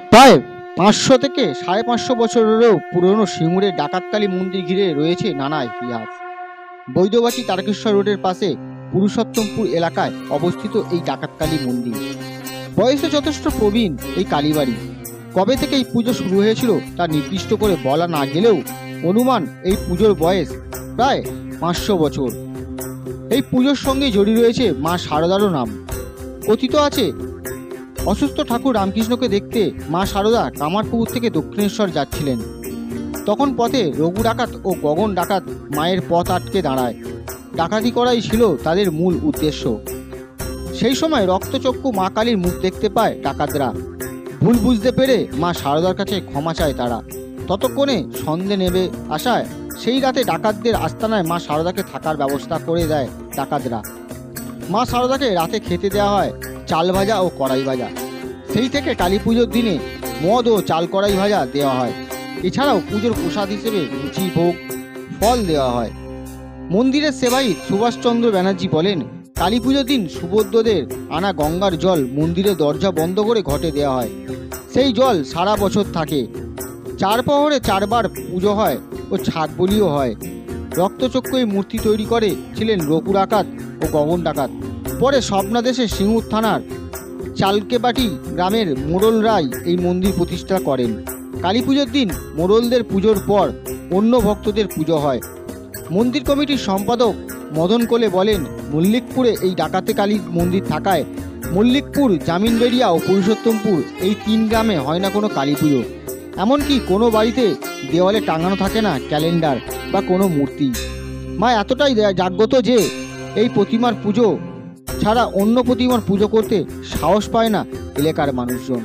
প্রায় 500 থেকে 550 বছরেরও পুরনো সিঙ্গুরের ডাকাতকালী মন্দির ঘিরে রয়েছে নানা ইতিহাস। বৈদ্যবাটি তারকেশ্বর রোডের পাশে পুরুষোত্তমপুর এলাকায় অবস্থিত এই ডাকাতকালী মন্দির। বয়সে যথেষ্ট প্রবীণ এই কালীবাড়ি। কবে থেকে এই পুজো শুরু হয়েছিল তা নির্দিষ্ট করে বলা না গেলেও অনুমান এই পুজোর বয়স প্রায় 500 বছর। এই পুজোর সঙ্গে জড়িয়ে রয়েছে মা শারদারও নাম। কথিত আছে, অসুস্থ ঠাকুর রামকৃষ্ণকে দেখতে মা শারদা কামারপুকুর থেকে দক্ষিণেশ্বর যাচ্ছিলেন। তখন পথে রঘু ডাকাত ও গগন ডাকাত মায়ের পথ আটকে দাঁড়ায়। ডাকাতি করাই ছিল তাদের মূল উদ্দেশ্য। সেই সময় রক্তচক্ষু মা কালীর মুখ দেখতে পায় ডাকাতরা। ভুল বুঝতে পেরে মা শারদার কাছে ক্ষমা চায় তারা। ততক্ষণে সন্ধে নেমে আসায় সেই রাতে ডাকাতদের আস্তানায় মা শারদাকে থাকার ব্যবস্থা করে দেয় ডাকাতরা। মা শারদাকে রাতে খেতে দেওয়া হয় চাল ভাজা ও কড়াই ভাজা। সেই থেকে কালী পুজোর দিনে মদ ও চাল কড়াই ভাজা দেওয়া হয়। এছাড়াও পুজোর প্রসাদ হিসেবে লুচি, ভোগ, ফল দেওয়া হয়। মন্দিরের সেবায়িত সুভাষচন্দ্র ব্যানার্জি বলেন, কালী পুজোর দিন সুবদ্ধদের আনা গঙ্গার জল মন্দিরের দরজা বন্ধ করে ঘটে দেওয়া হয়। সেই জল সারা বছর থাকে। 4 প্রহরে 4 বার পুজো হয় ও ছাগ বলিও হয়। রক্তচক্ষু এই মূর্তি তৈরি করে ছিলেন রঘু ডাকাত ও গগন ডাকাত। পরে স্বপ্নাদেশে সিঙ্গুর থানার চালকেবাটি গ্রামের মোড়ল রায় এই মন্দির প্রতিষ্ঠা করেন। কালী পুজোর দিন মোড়লদের পুজোর পর অন্য ভক্তদের পুজো হয়। মন্দির কমিটির সম্পাদক মদন কোলে বলেন, মল্লিকপুরে এই ডাকাতে কালী মন্দির থাকায় মল্লিকপুর, জামিনবেড়িয়া ও পুরুষোত্তমপুর এই 3 গ্রামে হয় না কোনো কালী পুজো। এমনকি কোনো বাড়িতে দেওয়ালে টাঙানো থাকে না ক্যালেন্ডার বা কোনো মূর্তি। মা এতটাই জাগ্রত যে এই প্রতিমার পুজো ছাড়া অন্য প্রতিমার পুজো করতে সাহস পায় না এলাকার মানুষজন।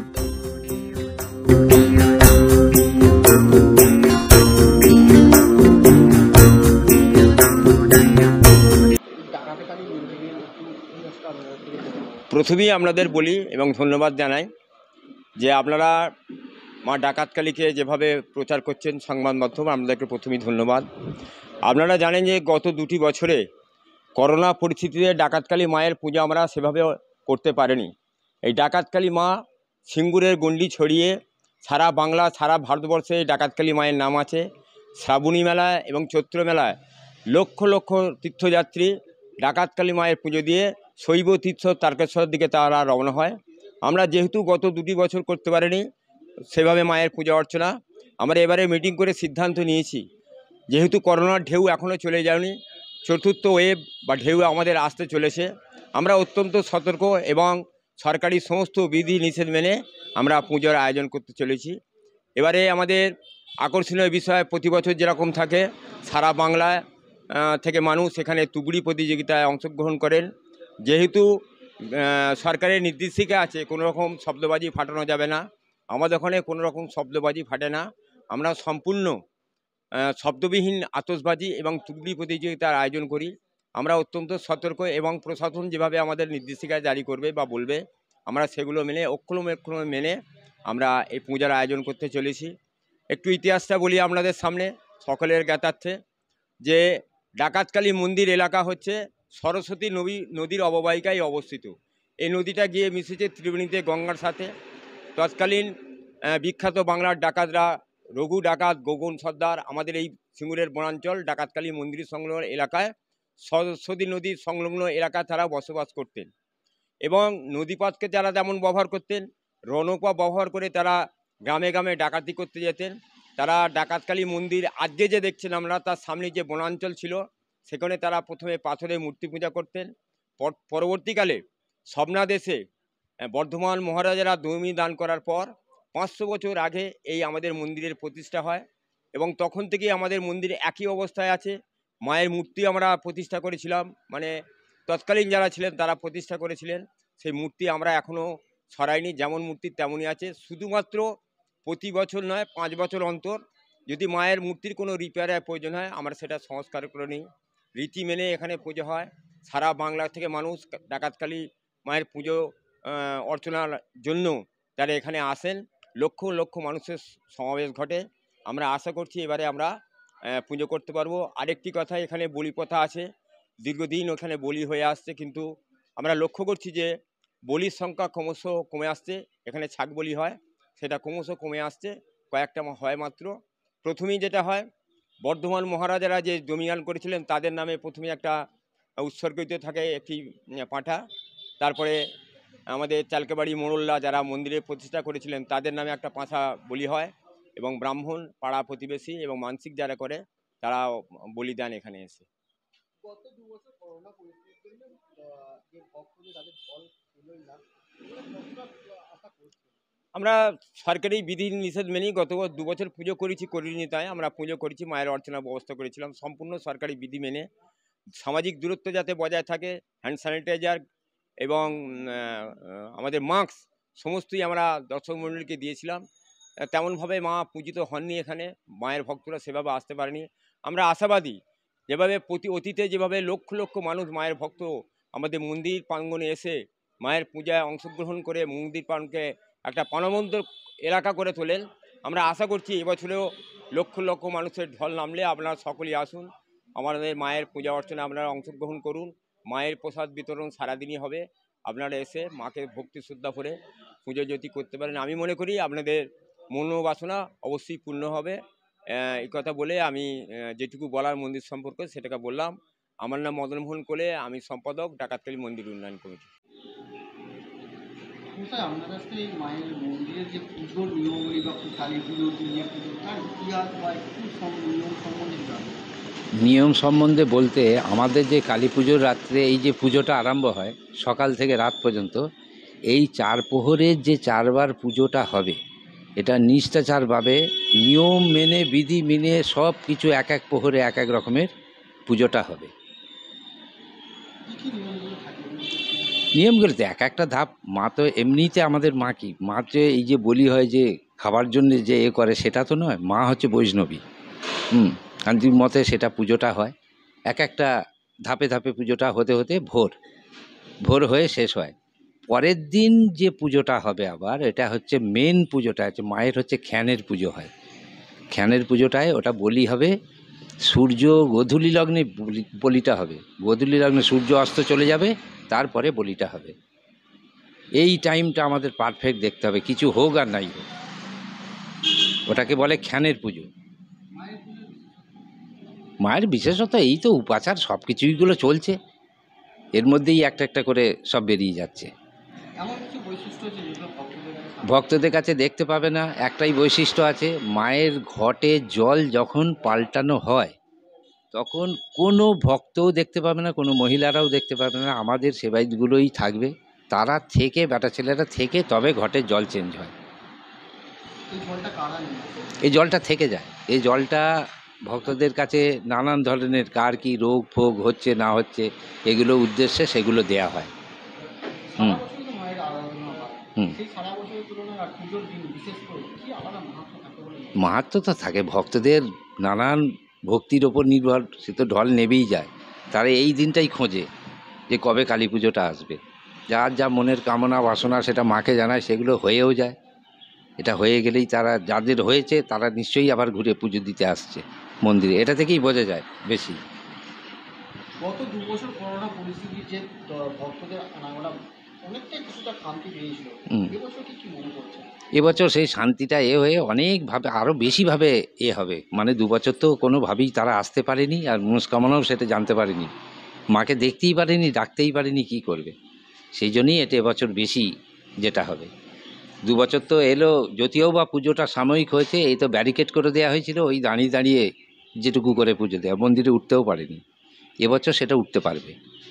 প্রথমেই আপনাদের বলি এবং ধন্যবাদ জানাই যে আপনারা মা ডাকাতকালীকে যেভাবে প্রচার করছেন সংবাদ মাধ্যম, আপনাদেরকে প্রথমেই ধন্যবাদ। আপনারা জানেন যে গত 2টি বছরে করোনা পরিস্থিতিতে ডাকাতকালী মায়ের পূজা আমরা সেভাবে করতে পারিনি। এই ডাকাতকালী মা সিঙ্গুরের গণ্ডি ছড়িয়ে সারা বাংলা, সারা ভারতবর্ষে ডাকাতকালী মায়ের নাম আছে। শ্রাবণী মেলায় এবং চৈত্র মেলায় লক্ষ লক্ষ তীর্থযাত্রী ডাকাতকালী মায়ের পুজো দিয়ে শৈব তীর্থ তারকেশ্বরের দিকে তারা রওনা হয়। আমরা যেহেতু গত 2টি বছর করতে পারিনি সেভাবে মায়ের পূজা অর্চনা, আমরা এবারে মিটিং করে সিদ্ধান্ত নিয়েছি, যেহেতু করোনার ঢেউ এখনও চলে যায়নি, 4র্থ ওয়েভ বা ঢেউ আমাদের আসতে চলেছে, আমরা অত্যন্ত সতর্ক এবং সরকারি সমস্ত বিধি নিষেধ মেনে আমরা পুজোর আয়োজন করতে চলেছি। এবারে আমাদের আকর্ষণীয় বিষয়, প্রতি বছর যেরকম থাকে সারা বাংলায় থেকে মানুষ এখানে তুবড়ি প্রতিযোগিতায় অংশগ্রহণ করেন। যেহেতু সরকারের নির্দেশিকা আছে কোনো রকম শব্দবাজি ফাটানো যাবে না, আমাদের ওখানে কোনো রকম শব্দবাজি ফাটে না। আমরা সম্পূর্ণ শব্দবিহীন আতশবাজি এবং তুবড়ি প্রতিযোগিতার আয়োজন করি। আমরা অত্যন্ত সতর্ক এবং প্রশাসন যেভাবে আমাদের নির্দেশিকা জারি করবে বা বলবে আমরা সেগুলো মেনে অক্ষরমে মেনে আমরা এই পূজার আয়োজন করতে চলেছি। একটু ইতিহাসটা বলি আপনাদের সামনে সকলের জ্ঞাতার্থে, যে ডাকাতকালী মন্দির এলাকা হচ্ছে সরস্বতী নদীর অববাহিকায় অবস্থিত। এই নদীটা গিয়ে মিশেছে ত্রিবেণীতে গঙ্গার সাথে। তৎকালীন বিখ্যাত বাংলার ডাকাতরা রঘু ডাকাত, গগন সর্দার আমাদের এই সিঙ্গুরের বনাঞ্চল ডাকাতকালী মন্দির সংলগ্ন এলাকায় সরস্বতী নদীর সংলগ্ন এলাকায় তারা বসবাস করতেন এবং নদীপথকে যারা যেমন ব্যবহার করতেন, রণপা ব্যবহার করে তারা গ্রামে গ্রামে ডাকাতি করতে যেতেন। তারা ডাকাতকালী মন্দির আজকে যে দেখছেন আমরা তার সামনে যে বনাঞ্চল ছিল সেখানে তারা প্রথমে পাথরে মূর্তি পূজা করতেন। পরবর্তীকালে স্বপ্নাদেশে বর্ধমান মহারাজারা জমি দান করার পর 500 বছর আগে এই আমাদের মন্দিরের প্রতিষ্ঠা হয় এবং তখন থেকেই আমাদের মন্দির একই অবস্থায় আছে। মায়ের মূর্তি আমরা প্রতিষ্ঠা করেছিলাম, মানে তৎকালীন যারা ছিলেন তারা প্রতিষ্ঠা করেছিলেন। সেই মূর্তি আমরা এখনও সরাইনি, যেমন মূর্তি তেমনই আছে। শুধুমাত্র প্রতি বছর নয়, 5 বছর অন্তর যদি মায়ের মূর্তির কোনো রিপেয়ারের প্রয়োজন হয় আমরা সেটা সংস্কার করে নিই। রীতি মেনে এখানে পুজো হয়। সারা বাংলা থেকে মানুষ ডাকাতকালী মায়ের পুজো অর্চনার জন্য তারা এখানে আসেন। লক্ষ লক্ষ মানুষের সমাবেশ ঘটে। আমরা আশা করছি এবারে আমরা পুজো করতে পারবো। আরেকটি কথা, এখানে বলি প্রথা আছে, দীর্ঘদিন ওখানে বলি হয়ে আসছে, কিন্তু আমরা লক্ষ্য করছি যে বলির সংখ্যা ক্রমশ কমে আসছে। এখানে ছাগ বলি হয়, সেটা ক্রমশ কমে আসছে, কয়েকটা হয় মাত্র। প্রথমেই যেটা হয়, বর্ধমান মহারাজারা যে জমিদান করেছিলেন তাদের নামে প্রথমে একটা উৎসর্গিত থাকে একটি পাঁঠা। তারপরে আমাদের চালকেবাড়ি মোড়ল্লা যারা মন্দিরে প্রতিষ্ঠা করেছিলেন তাদের নামে একটা পাঁঠা বলি হয়, এবং ব্রাহ্মণ, পাড়া প্রতিবেশী এবং মানসিক যারা করে তারা বলি দেন এখানে এসে। গত 2 বছর করোনা পরিস্থিতির জন্য যে ভক্তদের তাদের ফল পেলই না, কতটা আশা করছে? আমরা সরকারি বিধি নিষেধ মেনেই গত 2 বছর পুজো করিনি, তাই আমরা পুজো করেছি, মায়ের অর্চনার ব্যবস্থা করেছিলাম সম্পূর্ণ সরকারি বিধি মেনে। সামাজিক দূরত্ব যাতে বজায় থাকে, হ্যান্ড স্যানিটাইজার এবং আমাদের মাস্ক সমস্তই আমরা দর্শক মণ্ডলীকে দিয়েছিলাম। তেমনভাবে মা পূজিত হননি এখানে, মায়ের ভক্তরা সেভাবে আসতে পারেনি। আমরা আশাবাদী, যেভাবে অতীতে যেভাবে লক্ষ লক্ষ মানুষ মায়ের ভক্ত আমাদের মন্দির প্রাঙ্গণে এসে মায়ের পূজায় অংশগ্রহণ করে মন্দির প্রাঙ্গণকে একটা প্রাণবন্ত এলাকা করে তোলেন, আমরা আশা করছি এবছরেও লক্ষ লক্ষ মানুষের ঢল নামলে আপনারা সকলেই আসুন, আমাদের মায়ের পূজা অর্চনা আপনারা অংশগ্রহণ করুন। মায়ের প্রসাদ বিতরণ সারাদিনই হবে, আপনারা এসে মাকে ভক্তি শ্রদ্ধা করে পুজো যদি করতে পারেন, আমি মনে করি আপনাদের মনোবাসনা অবশ্যই পূর্ণ হবে। এই কথা বলে আমি যেটুকু বলার মন্দির সম্পর্কে সেটাকে বললাম। আমার নাম মদনমোহন কোলে, আমি সম্পাদক ডাকাতকালী মন্দির উন্নয়ন কমিটি। আপনার কাছে এই মায়ের মন্দিরের যে পুজোর নিয়মাবলী বা কালী পুজো, দুর্গা পুজো, তার ইতিহাস বা একটু নিয়ম সম্বন্ধে জানবেন? নিয়ম সম্বন্ধে বলতে, আমাদের যে কালী পুজোর রাত্রে এই যে পুজোটা আরম্ভ হয় সকাল থেকে রাত পর্যন্ত, এই 4 প্রহরের যে 4 বার পুজোটা হবে, এটা নিষ্ঠাচারভাবে নিয়ম মেনে বিধি মেনে সব কিছু এক এক প্রহরে এক এক রকমের পুজোটা হবে। নিয়মগুলো তো এক একটা ধাপ। মা তো এমনিতে আমাদের মা কি, মা যে এই যে বলি হয় যে খাবার জন্য যে এ করে সেটা তো নয়, মা হচ্ছে বৈষ্ণবী। শান্তির মতে সেটা পুজোটা হয়, এক একটা ধাপে ধাপে পুজোটা হতে হতে ভোর হয়ে শেষ হয়। পরের দিন যে পুজোটা হবে আবার, এটা হচ্ছে মেন পুজোটা হচ্ছে মায়ের হচ্ছে খ্যানের পুজো হয়। খ্যানের পুজোটায় ওটা বলি হবে, সূর্য গোধূলি লগ্নে বলিটা হবে, গোধূলি লগ্নে সূর্য অস্ত চলে যাবে, তারপরে বলিটা হবে। এই টাইমটা আমাদের পারফেক্ট দেখতে হবে, কিছু হোক আর নাই হোক, ওটাকে বলে খ্যানের পুজো। মায়ের বিশেষত এই তো উপাচার সব কিছুইগুলো চলছে, এর মধ্যেই একটা একটা করে সব বেরিয়ে যাচ্ছে। ভক্তদের কাছে দেখতে পাবে না, একটাই বৈশিষ্ট্য আছে, মায়ের ঘটে জল যখন পাল্টানো হয় তখন কোনো ভক্তও দেখতে পাবে না, কোনো মহিলারাও দেখতে পাবে না, আমাদের সেবায়িতগুলোই থাকবে, তারা থেকে বেটা ছেলেরা থেকে তবে ঘটে জল চেঞ্জ হয়। এই জলটা থেকে যায়, এই জলটা ভক্তদের কাছে নানান ধরনের কার কি রোগ ফোগ হচ্ছে না হচ্ছে এগুলো উদ্দেশ্যে সেগুলো দেয়া হয়। মাহাত্ম্য তো থাকে, ভক্তদের নানান ভক্তির ওপর নির্ভর, সে তো ঢল নেবেই যায়। তারা এই দিনটাই খোঁজে যে কবে কালী পুজোটা আসবে, যার যা মনের কামনা বাসনা সেটা মাকে জানায়, সেগুলো হয়েও যায়। এটা হয়ে গেলেই তারা, যাদের হয়েছে তারা নিশ্চয়ই আবার ঘুরে পুজো দিতে আসছে মন্দিরে, এটা থেকেই বোঝা যায় বেশি। গত 2 বছর করোনা পরিস্থিতি যে ভক্তদের আনাগোনা অনেকটাই কিছুটা শান্তি পেয়েছিল, এবছর কি মনে করছে? এবছর সেই শান্তিটা হয়ে অনেকভাবে আরও বেশিভাবে হবে, মানে 2 বছর তো কোনোভাবেই তারা আসতে পারেনি, আর মনস্কামনাও সেটা জানতে পারেনি, মাকে দেখতেই পারেনি, ডাকতেই পারেনি, কি করবে, সেই জন্যই এটা এবছর বেশি যেটা হবে। 2 বছর তো এলো, যদিও বা পুজোটা সাময়িক হয়েছে, এই তো ব্যারিকেড করে দেওয়া হয়েছিল, ওই দাঁড়িয়ে দাঁড়িয়ে যেটুকু করে পুজো দেওয়া, মন্দিরে উঠতেও পারেনি, এবছর সেটা উঠতে পারবে।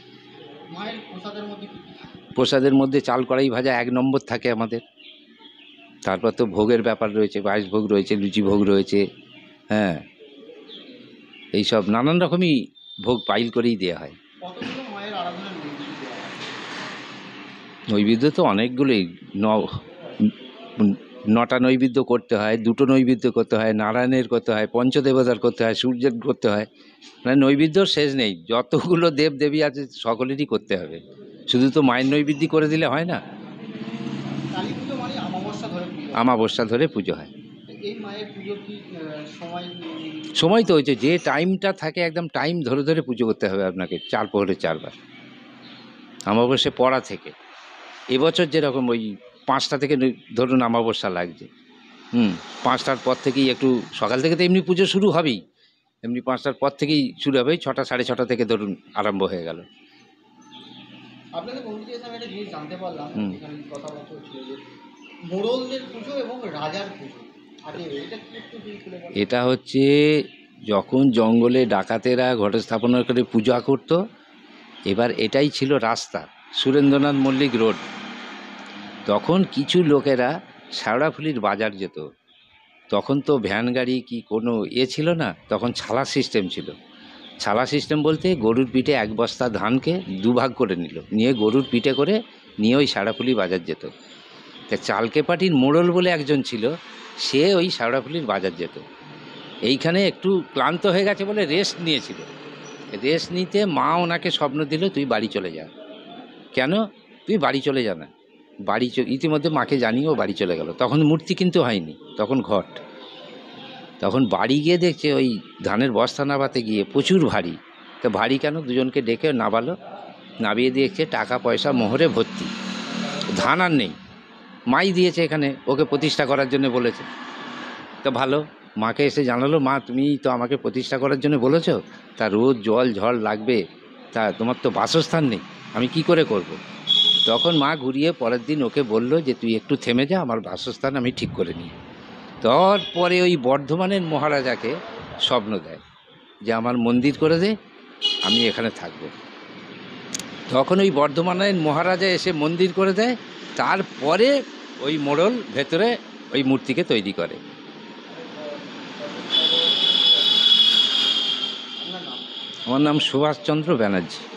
প্রসাদের মধ্যে চাল কড়াই ভাজা 1 নম্বর থাকে আমাদের, তারপর তো ভোগের ব্যাপার রয়েছে, 22 ভোগ রয়েছে, লুচি ভোগ রয়েছে, হ্যাঁ, এইসব নানান রকমই ভোগ পাইল করেই দেওয়া হয়। নৈবেদ্য তো অনেকগুলোই, 9টা নৈবেদ্য করতে হয়, 2টো নৈবেদ্য করতে হয়, নারায়ণের করতে হয়, পঞ্চদেবতার করতে হয়, সূর্যের করতে হয়, মানে নৈবেদ্যর শেষ নেই, যতগুলো দেব দেবী আছে সকলেরই করতে হবে, শুধু তো মায়ের নৈবেদ্য করে দিলে হয় না। আমাবস্যা ধরে পুজো হয়। সময় তো হয়েছে, যে টাইমটা থাকে একদম টাইম ধরে ধরে পুজো করতে হবে আপনাকে, 4 প্রহরে 4 বার, আমাবস্যা পড়া থেকে। এবছর যেরকম ওই 5টা থেকে ধরুন অমাবস্যা লাগছে, 5টার পর থেকেই একটু, সকাল থেকে তো এমনি পুজো শুরু হবেই, এমনি 5টার পর থেকেই শুরু হবে, 6টা 6:30 থেকে ধরুন আরম্ভ হয়ে গেল। আপনাদের বন্ধুদের সঙ্গে একটা জিনিস জানতে পারলাম, হুম। এখানে কথাবার্তা হচ্ছিল যে মোড়লদের পুজো এবং রাজার পুজো আগে, এটা কি একটু যদি খুলে বলেন? এটা হচ্ছে যখন জঙ্গলে ডাকাতেরা ঘটস্থাপনা করে পূজা করত, এবার এটাই ছিল রাস্তা, সুরেন্দ্রনাথ মল্লিক রোড। তখন কিছু লোকেরা শেওড়াফুলির বাজার যেত, তখন তো ভ্যান গাড়ি কি কোনো ছিল না, তখন ছালা সিস্টেম ছিল। ছালা সিস্টেম বলতে গরুর পিঠে 1 বস্তা ধানকে 2 ভাগ করে নিয়ে গরুর পিঠে করে নিয়ে ওই শেওড়াফুলি বাজার যেত। তা চালকে পাটির মোড়ল বলে একজন ছিল, সে ওই শেওড়াফুলির বাজার যেত। এইখানে একটু ক্লান্ত হয়ে গেছে বলে রেস্ট নিয়েছিল। রেস্ট নিতে মা ওনাকে স্বপ্ন দিল, তুই বাড়ি চলে যা। কেন? তুই বাড়ি চলে যা না। ইতিমধ্যে মাকে জানিয়ে ও বাড়ি চলে গেল। তখন মূর্তি কিন্তু হয়নি, তখন ঘট। তখন বাড়ি গিয়ে দেখছে ওই ধানের বস্তা নাবাতে গিয়ে প্রচুর ভারী। তো ভারী কেন? দুজনকে ডেকে নাবালো, নাবিয়ে দেখছে টাকা পয়সা মোহরে ভর্তি, ধান আর নেই। মাই দিয়েছে, এখানে ওকে প্রতিষ্ঠা করার জন্য বলেছে। তো ভালো, মাকে এসে জানালো, মা তুমি তো আমাকে প্রতিষ্ঠা করার জন্য বলেছো, তা রোদ জল ঝড় লাগবে, তা তোমার তো বাসস্থান নেই, আমি কি করে করব। তখন মা ঘুরিয়ে পরের দিন ওকে বলল যে তুই একটু থেমে যা, আমার বাসস্থান আমি ঠিক করে নিই। তারপরে ওই বর্ধমানের মহারাজাকে স্বপ্ন দেয় যে আমার মন্দির করে দে, আমি এখানে থাকব। তখন ওই বর্ধমানের মহারাজা এসে মন্দির করে দেয়, তারপরে ওই মোড়ল ভেতরে ওই মূর্তিকে তৈরি করে। আপনার নাম? আমার নাম সুভাষচন্দ্র ব্যানার্জি।